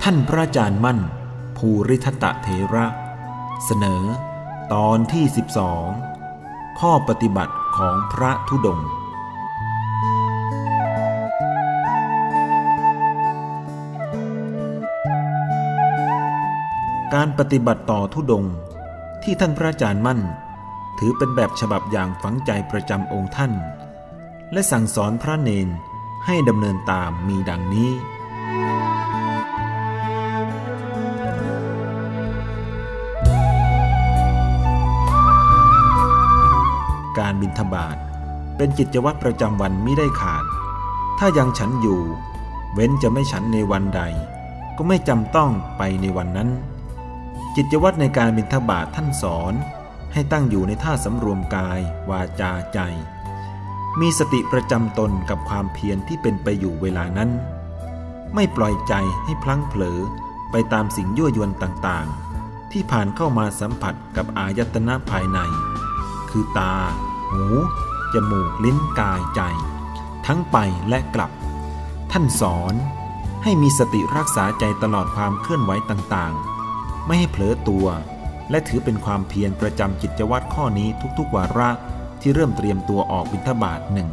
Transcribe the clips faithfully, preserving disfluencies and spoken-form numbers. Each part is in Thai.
ท่านพระอาจารย์มั่นภูริทัตตเถระเสนอตอนที่สิบสองข้อปฏิบัติของพระธุดงค์การปฏิบัติต่อธุดงค์ที่ท่านพระอาจารย์มั่นถือเป็นแบบฉบับอย่างฝังใจประจำองค์ท่านและสั่งสอนพระเณรให้ดำเนินตามมีดังนี้การบิณฑบาตเป็นกิจวัตรประจำวันมิได้ขาดถ้ายังฉันอยู่เว้นจะไม่ฉันในวันใดก็ไม่จำต้องไปในวันนั้นกิจวัตรในการบิณฑบาตท่านสอนให้ตั้งอยู่ในท่าสำรวมกายวาจาใจมีสติประจำตนกับความเพียรที่เป็นไปอยู่เวลานั้นไม่ปล่อยใจให้พลั้งเผลอไปตามสิ่งยั่วยวนต่างๆที่ผ่านเข้ามาสัมผัสกับอายตนะภายในคือตาหูจมูกลิ้นกายใจทั้งไปและกลับท่านสอนให้มีสติรักษาใจตลอดความเคลื่อนไหวต่างๆไม่ให้เผลอตัวและถือเป็นความเพียรประจำกิจวัตรข้อนี้ทุกๆวาระที่เริ่มเตรียมตัวออกบิณฑบาตหนึ่ง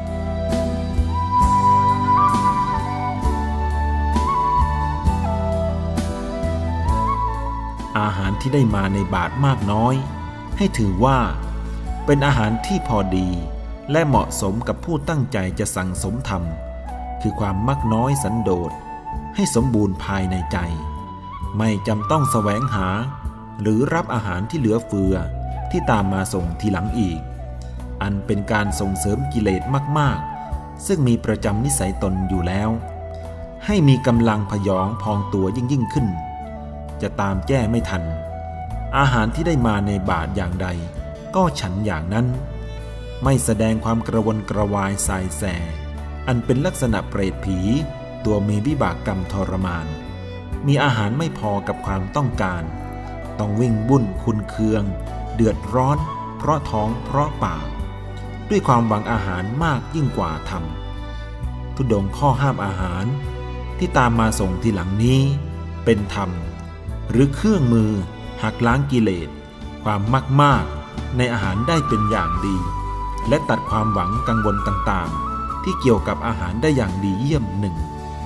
อาหารที่ได้มาในบาตรมากน้อยให้ถือว่าเป็นอาหารที่พอดีและเหมาะสมกับผู้ตั้งใจจะสั่งสมธรรมคือความมักน้อยสันโดษให้สมบูรณ์ภายในใจไม่จำต้องแสวงหาหรือรับอาหารที่เหลือเฟือที่ตามมาส่งทีหลังอีกอันเป็นการส่งเสริมกิเลสมากๆซึ่งมีประจำนิสัยตนอยู่แล้วให้มีกำลังพยองพองตัวยิ่งยิ่งขึ้นจะตามแก้ไม่ทันอาหารที่ได้มาในบาตรอย่างใดก็ฉันอย่างนั้นไม่แสดงความกระวนกระวายสายแสอันเป็นลักษณะเปรตผีตัวมีวิบากกรรมทรมานมีอาหารไม่พอกับความต้องการต้องวิ่งบุ่นคุนเคืองเดือดร้อนเพราะท้องเพราะปากด้วยความหวังอาหารมากยิ่งกว่าธรรมธุดงค์ข้อห้ามอาหารที่ตามมาส่งทีหลังนี้เป็นธรรมหรือเครื่องมือหักล้างกิเลสความมากมากในอาหารได้เป็นอย่างดีและตัดความหวังกังวลต่างๆที่เกี่ยวกับอาหารได้อย่างดีเยี่ยมหนึ่ง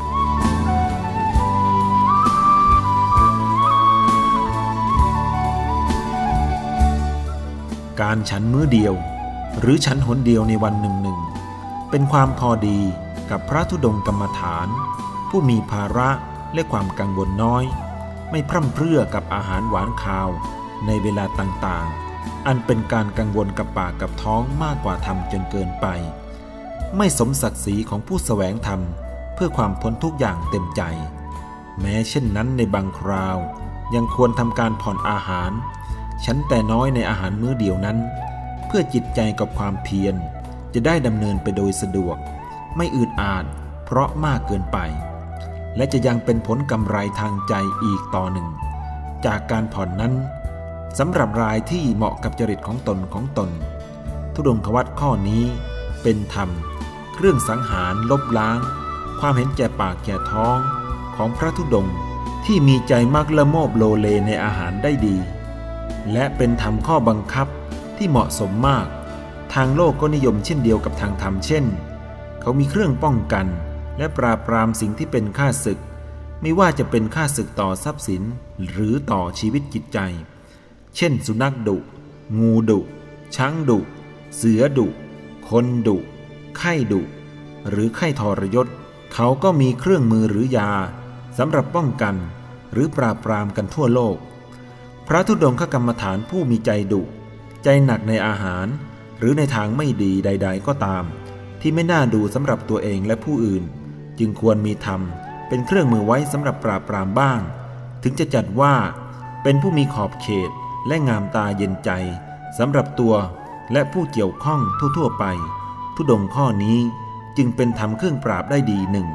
การฉันมื้อเดียวหรือฉันหนเดียวในวันหนึ่งหนึ่งเป็นความพอดีกับพระธุดงค์กรรมฐานผู้มีภาระและความกังวลน้อยไม่พร่ำเพรื่อกับอาหารหวานคาวในเวลาต่างๆอันเป็นการกังวลกับปากกับท้องมากกว่าธรรมจนเกินไปไม่สมศักดิ์ศรีของผู้แสวงธรรมเพื่อความพ้นทุกอย่างเต็มใจแม้เช่นนั้นในบางคราวยังควรทำการผ่อนอาหารฉันแต่น้อยในอาหารมื้อเดียวนั้นเพื่อจิตใจกับความเพียรจะได้ดำเนินไปโดยสะดวกไม่อืดอาดเพราะมากเกินไปและจะยังเป็นผลกำไรทางใจอีกต่อหนึ่งจากการผ่อนนั้นสำหรับรายที่เหมาะกับจริตของตนของตนธุดงควัตรข้อนี้เป็นธรรมเครื่องสังหารลบล้างความเห็นแก่ปากแก่ท้องของพระธุดงค์ที่มีใจมักละโมบโลเลในอาหารได้ดีและเป็นธรรมข้อบังคับที่เหมาะสมมากทางโลกก็นิยมเช่นเดียวกับทางธรรมเช่นเขามีเครื่องป้องกันและปราบปรามสิ่งที่เป็นข้าศึกไม่ว่าจะเป็นข้าศึกต่อทรัพย์สินหรือต่อชีวิตจิตใจเช่นสุนัขดุงูดุช้างดุเสือดุคนดุไข้ดุหรือไข้ทรยศเขาก็มีเครื่องมือหรือยาสำหรับป้องกันหรือปราบปรามกันทั่วโลกพระธุดงคกรรมฐานผู้มีใจดุใจหนักในอาหารหรือในทางไม่ดีใดๆก็ตามที่ไม่น่าดูสำหรับตัวเองและผู้อื่นจึงควรมีธรรมเป็นเครื่องมือไว้สำหรับปราบปรามบ้างถึงจะจัดว่าเป็นผู้มีขอบเขตและงามตาเย็นใจสำหรับตัวและผู้เกี่ยวข้องทั่วๆไปธุดงค์ข้อนี้จึงเป็นธรรมเครื่องปราบได้ดีหนึ่ง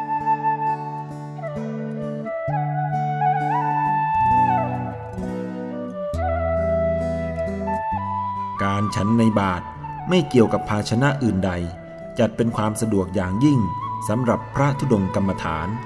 การฉันในบาตรไม่เกี่ยวกับภาชนะอื่นใดจัดเป็นความสะดวกอย่างยิ่งสำหรับพระธุดงค์กรรมฐาน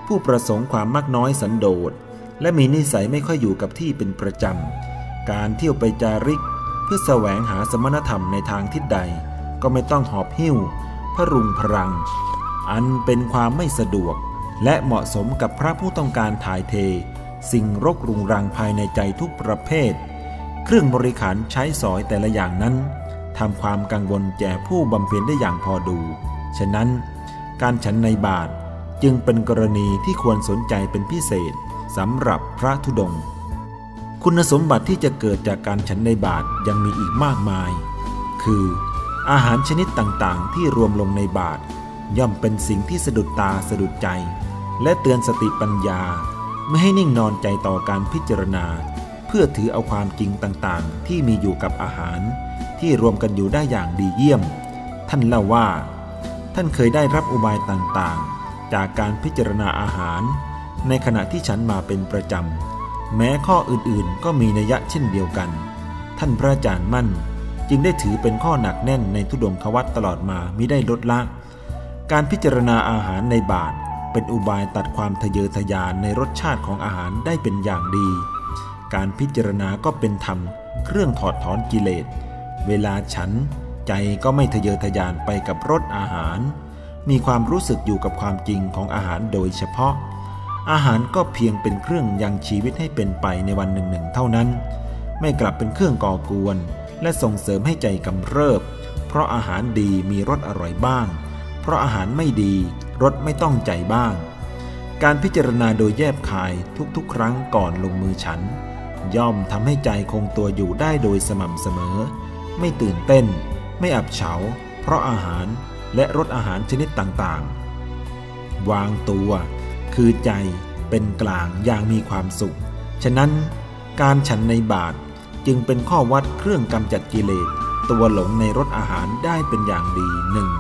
ผู้ประสงค์ความมากน้อยสันโดษและมีนิสัยไม่ค่อยอยู่กับที่เป็นประจำการเที่ยวไปจาริกเพื่อแสวงหาสมณธรรมในทางทิศใดก็ไม่ต้องหอบหิ้วพรุงพรังอันเป็นความไม่สะดวกและเหมาะสมกับพระผู้ต้องการถ่ายเทสิ่งรกรุงรังภายในใจทุกประเภทเครื่องบริขารใช้สอยแต่ละอย่างนั้นทำความกังวลแก่ผู้บำเพ็ญได้อย่างพอดูฉะนั้นการฉันในบาตรจึงเป็นกรณีที่ควรสนใจเป็นพิเศษสำหรับพระธุดงค์คุณสมบัติที่จะเกิดจากการฉันในบาตรยังมีอีกมากมายคืออาหารชนิดต่างๆที่รวมลงในบาตรย่อมเป็นสิ่งที่สะดุดตาสะดุดใจและเตือนสติปัญญาไม่ให้นิ่งนอนใจต่อการพิจารณาเพื่อถือเอาความจริงต่างๆที่มีอยู่กับอาหารที่รวมกันอยู่ได้อย่างดีเยี่ยมท่านเล่าว่าท่านเคยได้รับอุบายต่างๆจากการพิจารณาอาหารในขณะที่ฉันมาเป็นประจำแม้ข้ออื่นๆก็มีนัยยะเช่นเดียวกันท่านพระอาจารย์มั่นจึงได้ถือเป็นข้อหนักแน่นในธุดงควัตรตลอดมามิได้ลดละการพิจารณาอาหารในบาตรเป็นอุบายตัดความทะเยอทะยานในรสชาติของอาหารได้เป็นอย่างดีการพิจารณาก็เป็นธรรมเครื่องถอดถอนกิเลสเวลาฉันใจก็ไม่ทะเยอทะยานไปกับรสอาหารมีความรู้สึกอยู่กับความจริงของอาหารโดยเฉพาะอาหารก็เพียงเป็นเครื่องยังชีวิตให้เป็นไปในวันหนึ่งๆเท่านั้นไม่กลับเป็นเครื่องก่อกวนและส่งเสริมให้ใจกำเริบเพราะอาหารดีมีรสอร่อยบ้างเพราะอาหารไม่ดีรสไม่ต้องใจบ้างการพิจารณาโดยแยบคายทุกๆครั้งก่อนลงมือฉันย่อมทำให้ใจคงตัวอยู่ได้โดยสม่ำเสมอไม่ตื่นเต้นไม่อับเฉาเพราะอาหารและรสอาหารชนิดต่างๆวางตัวคือใจเป็นกลางอย่างมีความสุขฉะนั้นการฉันในบาตรจึงเป็นข้อวัดเครื่องกำจัดกิเลสตัวหลงในรสอาหารได้เป็นอย่างดีหนึ่ง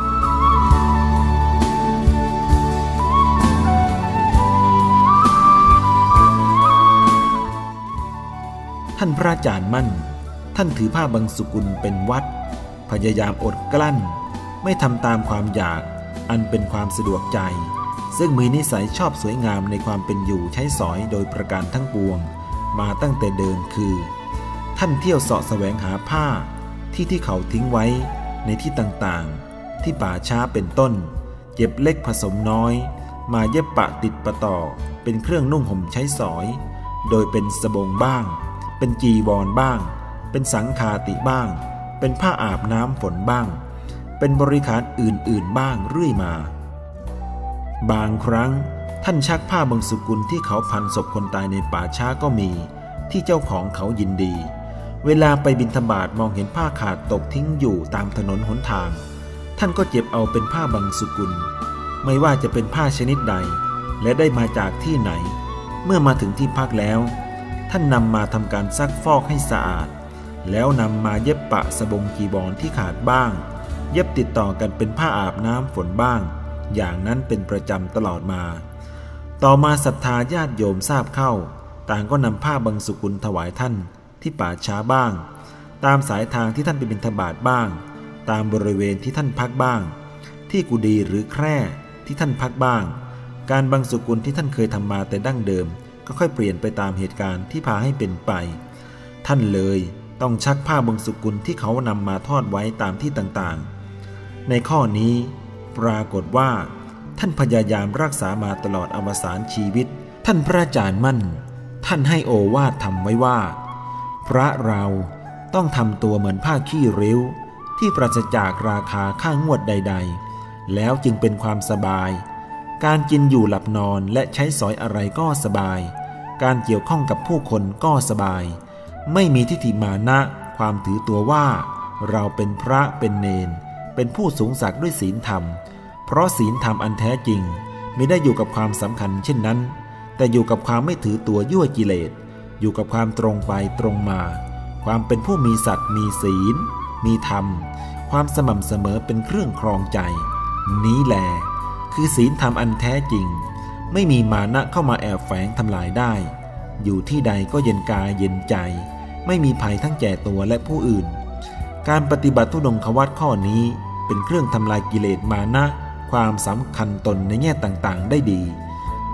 ท่านพระอาจารย์มั่นท่านถือผ้าบังสุกุลเป็นวัดพยายามอดกลั้นไม่ทำตามความอยากอันเป็นความสะดวกใจซึ่งมีนิสัยชอบสวยงามในความเป็นอยู่ใช้สอยโดยประการทั้งปวงมาตั้งแต่เดิมคือท่านเที่ยวเสาะแสวงหาผ้าที่ที่เขาทิ้งไว้ในที่ต่างๆที่ป่าช้าเป็นต้นเก็บเล็กผสมน้อยมาเย็บปะติดประต่อเป็นเครื่องนุ่งห่มใช้สอยโดยเป็นสบงบ้างเป็นจีวรบ้างเป็นสังฆาติบ้างเป็นผ้าอาบน้ำฝนบ้างเป็นบริขารอื่นๆบ้างเรื่อยมาบางครั้งท่านชักผ้าบางสุกุลที่เขาพันศพคนตายในป่าช้าก็มีที่เจ้าของเขายินดีเวลาไปบิณฑบาตมองเห็นผ้าขาดตกทิ้งอยู่ตามถนนหนทางท่านก็เก็บเอาเป็นผ้าบางสุกุลไม่ว่าจะเป็นผ้าชนิดใดและได้มาจากที่ไหนเมื่อมาถึงที่พักแล้วท่านนำมาทำการซักฟอกให้สะอาดแล้วนำมาเย็บปะสบงจีวรที่ขาดบ้างเย็บติดต่อกันเป็นผ้าอาบน้ำฝนบ้างอย่างนั้นเป็นประจำตลอดมาต่อมาศรัทธาญาติโยมทราบเข้าต่างก็นำผ้าบางสุกุลถวายท่านที่ป่าช้าบ้างตามสายทางที่ท่านไปบิณฑบาตบ้างตามบริเวณที่ท่านพักบ้างที่กุฏิหรือแคร่ที่ท่านพักบ้างการบางสุกุลที่ท่านเคยทำมาแต่ดั้งเดิมก็ค่อยเปลี่ยนไปตามเหตุการณ์ที่พาให้เป็นไปท่านเลยต้องชักผ้าบางสุกุลที่เขานำมาทอดไว้ตามที่ต่างๆในข้อนี้ปรากฏว่าท่านพยายามรักษามาตลอดอวสานชีวิตท่านพระอาจารย์มั่นท่านให้โอวาททำไว้ว่าพระเราต้องทำตัวเหมือนผ้าขี้ริ้วที่ปราศจากราคาค่างวดใดๆแล้วจึงเป็นความสบายการกินอยู่หลับนอนและใช้สอยอะไรก็สบายการเกี่ยวข้องกับผู้คนก็สบายไม่มีทิฏฐิมานะความถือตัวว่าเราเป็นพระเป็นเณรเป็นผู้สูงศักดิ์ด้วยศีลธรรมเพราะศีลธรรมอันแท้จริงไม่ได้อยู่กับความสำคัญเช่นนั้นแต่อยู่กับความไม่ถือตัวยั่วกิเลสอยู่กับความตรงไปตรงมาความเป็นผู้มีสัตว์มีศีลมีธรรมความสม่ำเสมอเป็นเครื่องครองใจนี้แลคือศีลธรรมอันแท้จริงไม่มีมานะเข้ามาแอบแฝงทำลายได้อยู่ที่ใดก็เย็นกายเย็นใจไม่มีภัยทั้งแก่ตัวและผู้อื่นการปฏิบัติธุดงควัตรข้อนี้เป็นเครื่องทำลายกิเลสมานะความสำคัญตนในแง่ต่างๆได้ดี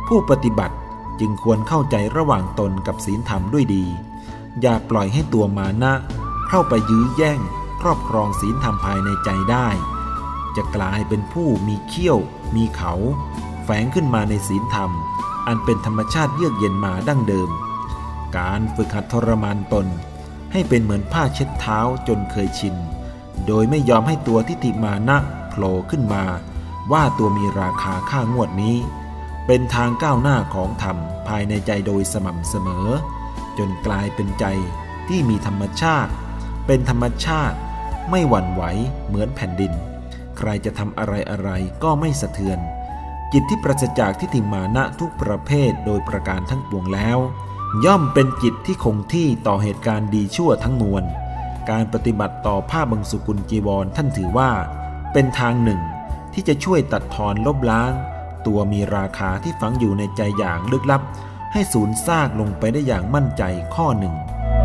ผู้ปฏิบัติจึงควรเข้าใจระหว่างตนกับศีลธรรมด้วยดีอย่าปล่อยให้ตัวมานะเข้าไปยื้อแย่งครอบครองศีลธรรมภายในใจได้จะกลายเป็นผู้มีเขี้ยวมีเขาแฝงขึ้นมาในศีลธรรมอันเป็นธรรมชาติเยือกเย็นมาดั้งเดิมการฝึกหัดทรมานตนให้เป็นเหมือนผ้าเช็ดเท้าจนเคยชินโดยไม่ยอมให้ตัวทิฏฐิมานะโผล่ขึ้นมาว่าตัวมีราคาค่างวดนี้เป็นทางก้าวหน้าของธรรมภายในใจโดยสม่ำเสมอจนกลายเป็นใจที่มีธรรมชาติเป็นธรรมชาติไม่หวั่นไหวเหมือนแผ่นดินใครจะทำอะไรอะไรก็ไม่สะเทือนจิตที่ปราศจากทิฏฐิมานะทุกประเภทโดยประการทั้งปวงแล้วย่อมเป็นจิตที่คงที่ต่อเหตุการณ์ดีชั่วทั้งมวลการปฏิบัติต่อผ้าบังสุกุลจีวรท่านถือว่าเป็นทางหนึ่งที่จะช่วยตัดทอนลบล้างตัวมีราคาที่ฝังอยู่ในใจอย่างลึกลับให้สูญซากลงไปได้อย่างมั่นใจข้อหนึ่ง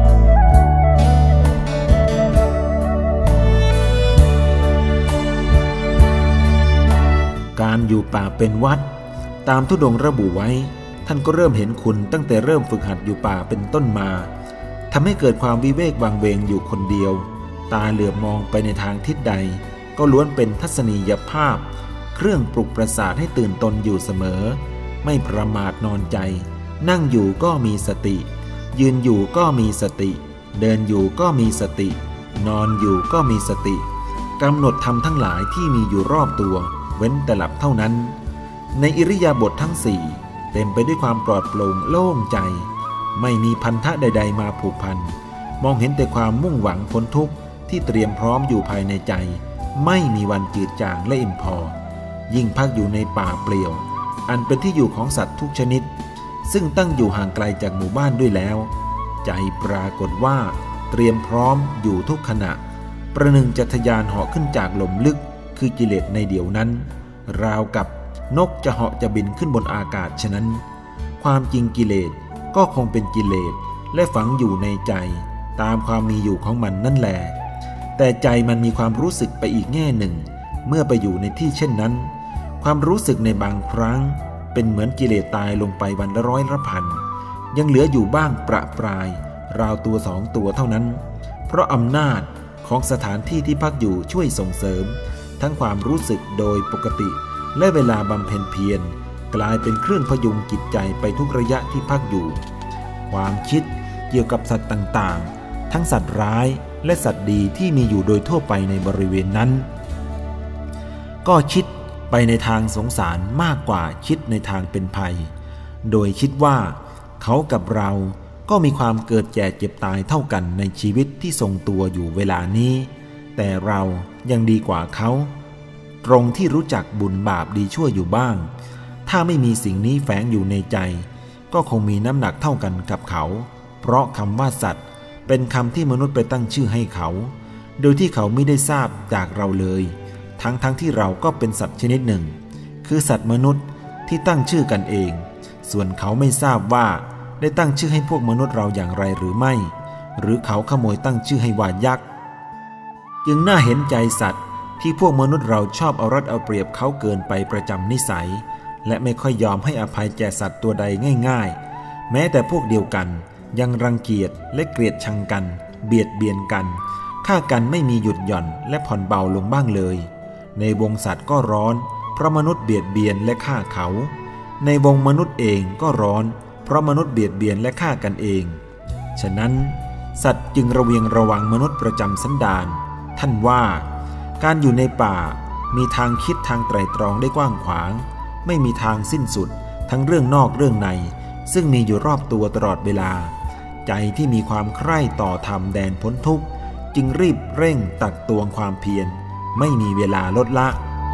การอยู่ป่าเป็นวัดตามธุดงค์ระบุไว้ท่านก็เริ่มเห็นคุณตั้งแต่เริ่มฝึกหัดอยู่ป่าเป็นต้นมาทำให้เกิดความวิเวกวางเวงอยู่คนเดียวตาเหลือบมองไปในทางทิศใดก็ล้วนเป็นทัศนียภาพเครื่องปลุกประสาทให้ตื่นตนอยู่เสมอไม่ประมาทนอนใจนั่งอยู่ก็มีสติยืนอยู่ก็มีสติเดินอยู่ก็มีสตินอนอยู่ก็มีสติกำหนดธรรมทั้งหลายที่มีอยู่รอบตัวเว้นแต่หลับเท่านั้นในอิริยาบถททั้งสี่เต็มไปด้วยความปลอดโปร่งโล่งใจไม่มีพันธะใดๆมาผูกพันมองเห็นแต่ความมุ่งหวังพ้นทุกข์ที่เตรียมพร้อมอยู่ภายในใจไม่มีวันจืดจางและอิ่มพอยิ่งพักอยู่ในป่าเปลี่ยวอันเป็นที่อยู่ของสัตว์ทุกชนิดซึ่งตั้งอยู่ห่างไกลจากหมู่บ้านด้วยแล้วใจปรากฏว่าเตรียมพร้อมอยู่ทุกขณะประหนึ่งจะทะยานเหาะขึ้นจากหล่มลึกคือกิเลสในเดี๋ยวนั้นราวกับนกจะเหาะจะบินขึ้นบนอากาศฉะนั้นความจริงกิเลสก็คงเป็นกิเลสและฝังอยู่ในใจตามความมีอยู่ของมันนั่นแหละแต่ใจมันมีความรู้สึกไปอีกแง่หนึ่งเมื่อไปอยู่ในที่เช่นนั้นความรู้สึกในบางครั้งเป็นเหมือนกิเลสตายลงไปวันละร้อยละพันยังเหลืออยู่บ้างประปรายราวตัวสองตัวเท่านั้นเพราะอำนาจของสถานที่ที่พักอยู่ช่วยส่งเสริมทั้งความรู้สึกโดยปกติและเวลาบำเพ็ญเพียรกลายเป็นเครื่องพยุงจิตใจไปทุกระยะที่พักอยู่ความคิดเกี่ยวกับสัตว์ต่างๆทั้งสัตว์ร้ายและสัตว์ดีที่มีอยู่โดยทั่วไปในบริเวณนั้นก็คิดไปในทางสงสารมากกว่าคิดในทางเป็นภัยโดยคิดว่าเขากับเราก็มีความเกิดแก่เจ็บตายเท่ากันในชีวิตที่ทรงตัวอยู่เวลานี้แต่เรายังดีกว่าเขาตรงที่รู้จักบุญบาปดีชั่วอยู่บ้างถ้าไม่มีสิ่งนี้แฝงอยู่ในใจก็คงมีน้ำหนักเท่ากันกับเขาเพราะคำว่าสัตว์เป็นคำที่มนุษย์ไปตั้งชื่อให้เขาโดยที่เขาไม่ได้ทราบจากเราเลยทั้งๆ ท, ที่เราก็เป็นสัตว์ชนิดหนึ่งคือสัตว์มนุษย์ที่ตั้งชื่อกันเองส่วนเขาไม่ทราบว่าได้ตั้งชื่อให้พวกมนุษย์เราอย่างไรหรือไม่หรือเขาขโมยตั้งชื่อให้ว่ายักษ์จึงน่าเห็นใจสัตว์ที่พวกมนุษย์เราชอบเอารัดเอาเปรียบเขาเกินไปประจำนิสัยและไม่ค่อยยอมให้อภัยแก่สัตว์ตัวใดง่ายๆแม้แต่พวกเดียวกันยังรังเกียจและเกลียดชังกันเบียดเบียนกันฆ่ากันไม่มีหยุดหย่อนและผ่อนเบาลงบ้างเลยในวงสัตว์ก็ร้อนเพราะมนุษย์เบียดเบียนและฆ่าเขาในวงมนุษย์เองก็ร้อนเพราะมนุษย์เบียดเบียนและฆ่ากันเองฉะนั้นสัตว์จึงระเวียงระวังมนุษย์ประจำสันดานท่านว่าการอยู่ในป่ามีทางคิดทางไตร่ตรองได้กว้างขวางไม่มีทางสิ้นสุดทั้งเรื่องนอกเรื่องในซึ่งมีอยู่รอบตัวตลอดเวลาใจที่มีความใคร่ต่อธรรมแดนพ้นทุกข์จึงรีบเร่งตักตวงความเพียรไม่มีเวลาลดละ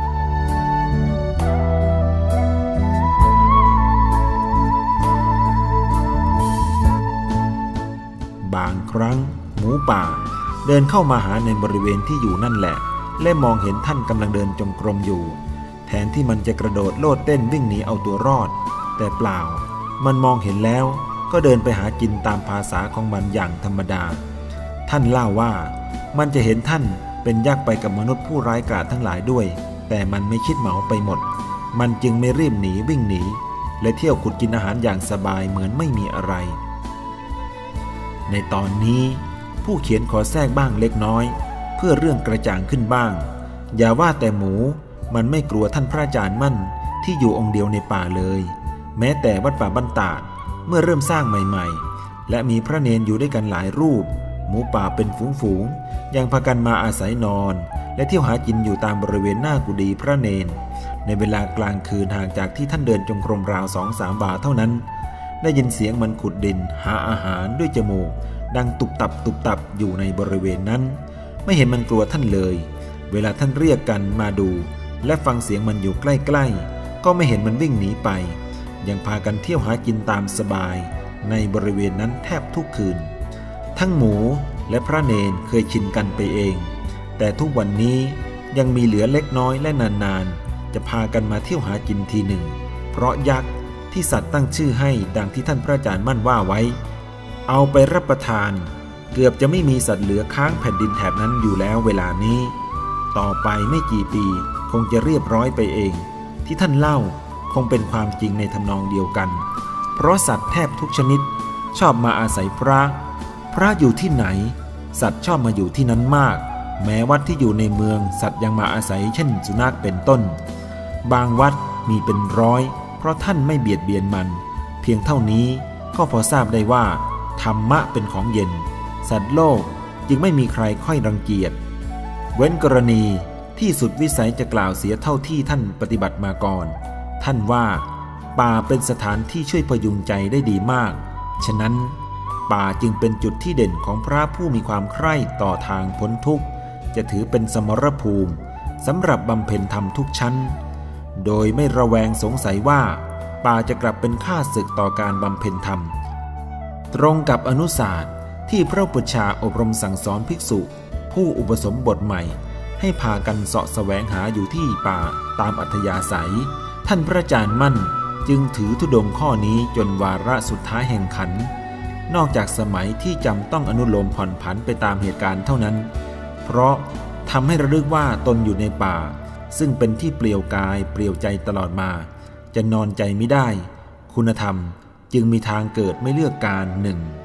บางครั้งหมูป่าเดินเข้ามาหาในบริเวณที่อยู่นั่นแหละและมองเห็นท่านกำลังเดินจงกรมอยู่แทนที่มันจะกระโดดโลดเต้นวิ่งหนีเอาตัวรอดแต่เปล่ามันมองเห็นแล้วก็เดินไปหากินตามภาษาของมันอย่างธรรมดาท่านเล่าว่ามันจะเห็นท่านเป็นยักษ์ไปกับมนุษย์ผู้ร้ายกาจทั้งหลายด้วยแต่มันไม่คิดเหมาไปหมดมันจึงไม่รีบหนีวิ่งหนีและเที่ยวขุดกินอาหารอย่างสบายเหมือนไม่มีอะไรในตอนนี้ผู้เขียนขอแทรกบ้างเล็กน้อยเพื่อเรื่องกระจ่างขึ้นบ้างอย่าว่าแต่หมูมันไม่กลัวท่านพระอาจารย์มั่นที่อยู่องค์เดียวในป่าเลยแม้แต่วัดป่าบ้านตาดเมื่อเริ่มสร้างใหม่ๆและมีพระเนนอยู่ด้วยกันหลายรูปหมูป่าเป็นฝูงๆยังพากันมาอาศัยนอนและเที่ยวหากินอยู่ตามบริเวณหน้ากุฏิพระเนนในเวลากลางคืนห่างจากที่ท่านเดินจงกรมราวสองสามบาทเท่านั้นได้ยินเสียงมันขุดดินหาอาหารด้วยจมูกดังตุบตับตุบตับอยู่ในบริเวณนั้นไม่เห็นมันกลัวท่านเลยเวลาท่านเรียกกันมาดูและฟังเสียงมันอยู่ใกล้ๆก็ไม่เห็นมันวิ่งหนีไปยังพากันเที่ยวหากินตามสบายในบริเวณนั้นแทบทุกคืนทั้งหมูและพระเนนเคยชินกันไปเองแต่ทุกวันนี้ยังมีเหลือเล็กน้อยและนานๆจะพากันมาเที่ยวหากินทีหนึ่งเพราะยักษ์ที่สัตว์ตั้งชื่อให้ดังที่ท่านพระอาจารย์มั่นว่าไว้เอาไปรับประทานเกือบจะไม่มีสัตว์เหลือค้างแผ่นดินแถบนั้นอยู่แล้วเวลานี้ต่อไปไม่กี่ปีคงจะเรียบร้อยไปเองที่ท่านเล่าคงเป็นความจริงในทำนองเดียวกันเพราะสัตว์แทบทุกชนิดชอบมาอาศัยพระพระอยู่ที่ไหนสัตว์ชอบมาอยู่ที่นั้นมากแม้วัดที่อยู่ในเมืองสัตว์ยังมาอาศัยเช่นสุนัขเป็นต้นบางวัดมีเป็นร้อยเพราะท่านไม่เบียดเบียนมันเพียงเท่านี้ก็พอทราบได้ว่าธรรมะเป็นของเย็นสัตว์โลกจึงไม่มีใครค่อยรังเกียจเว้นกรณีที่สุดวิสัยจะกล่าวเสียเท่าที่ท่านปฏิบัติมาก่อนท่านว่าป่าเป็นสถานที่ช่วยพยุงใจได้ดีมากฉะนั้นป่าจึงเป็นจุดที่เด่นของพระผู้มีความใคร่ต่อทางพ้นทุกข์จะถือเป็นสมรภูมิสำหรับบำเพ็ญธรรมทุกชั้นโดยไม่ระแวงสงสัยว่าป่าจะกลับเป็นข้าศึกต่อการบำเพ็ญธรรมตรงกับอนุศาสตร์ที่พระอุปัชฌาย์อบรมสั่งสอนภิกษุผู้อุปสมบทใหม่ให้พากันเสาะแสวงหาอยู่ที่ป่าตามอัธยาศัยท่านพระอาจารย์มั่นจึงถือธุดงค์ข้อนี้จนวาระสุดท้ายแห่งขันนอกจากสมัยที่จำต้องอนุโลมผ่อนผันไปตามเหตุการณ์เท่านั้นเพราะทำให้ระลึกว่าตนอยู่ในป่าซึ่งเป็นที่เปลี่ยวกายเปลี่ยวใจตลอดมาจะนอนใจไม่ได้คุณธรรมจึงมีทางเกิดไม่เลือกการหนึ่ง